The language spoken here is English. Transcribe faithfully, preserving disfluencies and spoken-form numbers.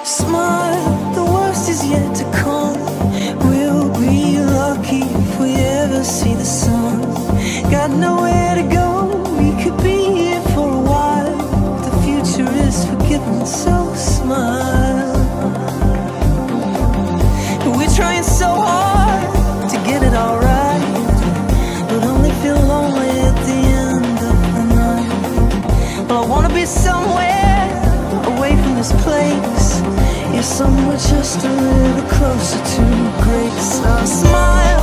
Smile, the worst is yet to come. We'll be lucky if we ever see the sun. Got nowhere to go, we could be here for a while. The future is forgiven, so smile. We're trying so hard to get it all right, but only feel lonely at the end of the night. Well, I wanna be somewhere away from this place, yeah, somewhere just a little closer to grace. I'll smile.